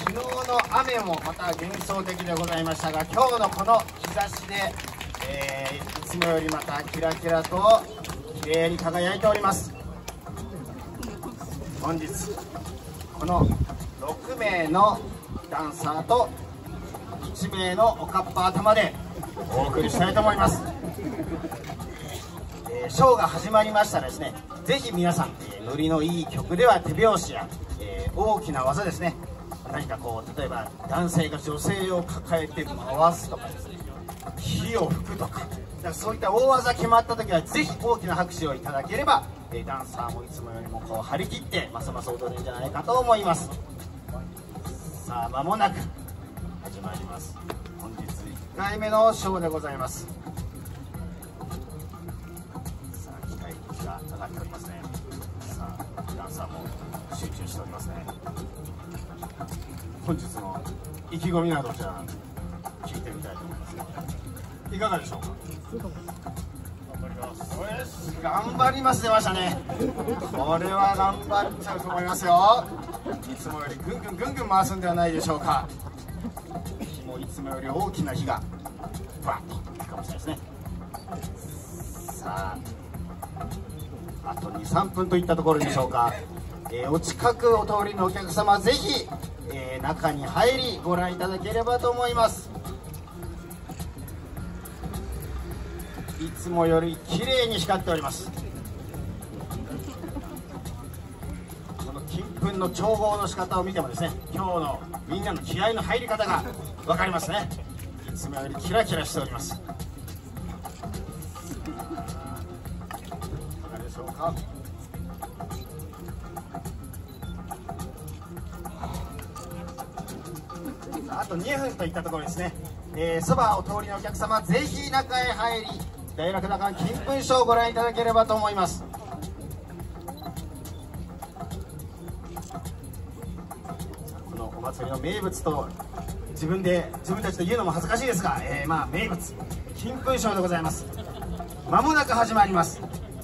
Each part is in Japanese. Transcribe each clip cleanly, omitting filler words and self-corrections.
昨日の雨もまた幻想的でございましたが、今日のこの日差しで、いつもよりまたキラキラと綺麗に輝いております。本日この6名のダンサーと1名のおかっぱ頭でお送りしたいと思います。ショーが始まりましたらですね、ぜひ皆さん、ノリのいい曲では手拍子や、大きな技ですね、何かこう例えば男性が女性を抱えて回すとかですね、火を吹くとか、そういった大技決まった時はぜひ大きな拍手をいただければ、ダンサーもいつもよりもこう張り切ってますます踊るんじゃないかと思います。さあ間もなく始まります。本日1回目のショーでございます。さあ機械が上がっておりますね。さあダンサーも集中しておりますね。本日の意気込みなどじゃあ聞いてみたいと思います。いかがでしょうか。頑張ります出ましたね。これは頑張っちゃうと思いますよ。いつもよりぐんぐんぐんぐん回すんではないでしょうか。もういつもより大きな火がバッといくかもしれないですね。さああと 2,3 分といったところでしょうか。お近くお通りのお客様ぜひ、中に入りご覧いただければと思います。いつもより綺麗に光っております。この金粉の調合の仕方を見てもですね、今日のみんなの気合の入り方が分かりますね。いつもよりキラキラしております。いかがでしょうか。あと2分といったところですね。そばお通りのお客様ぜひ中へ入り、大楽高金粉ショーをご覧いただければと思います。このお祭りの名物と自分たちと言うのも恥ずかしいですが、名物金粉ショーでございます。まもなく始まります。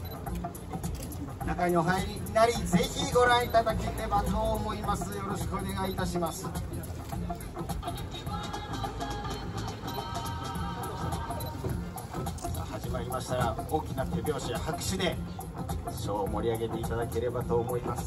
中にお入りになりぜひご覧いただければと思います。よろしくお願いいたします。始まりましたら大きな手拍子や拍手でショーを盛り上げていただければと思います。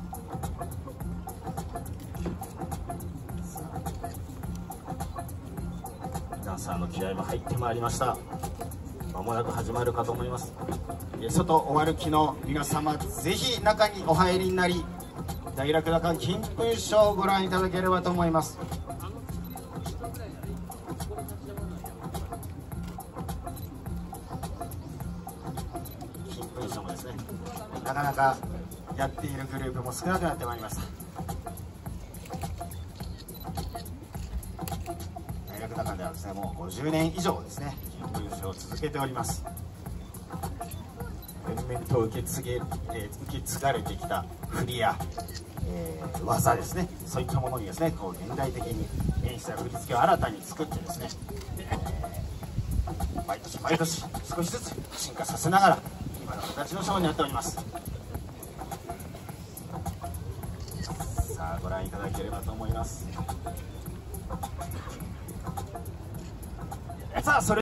ダンサーの気合も入ってまいりました。まもなく始まるかと思います。外お歩きの皆様ぜひ中にお入りになり、大楽高金粉ショーをご覧いただければと思います。金粉ショーもですね、なかなかやっているグループも少なくなってまいりました。大楽高ではですね、もう50年以上ですね金粉ショーを続けております。連綿と受け継がれてきた振りや、技ですね、そういったものにですねこう現代的に演出や振り付けを新たに作ってですね、毎年毎年少しずつ進化させながら今の形のショーになっております。さあご覧いただければと思います。さあそれ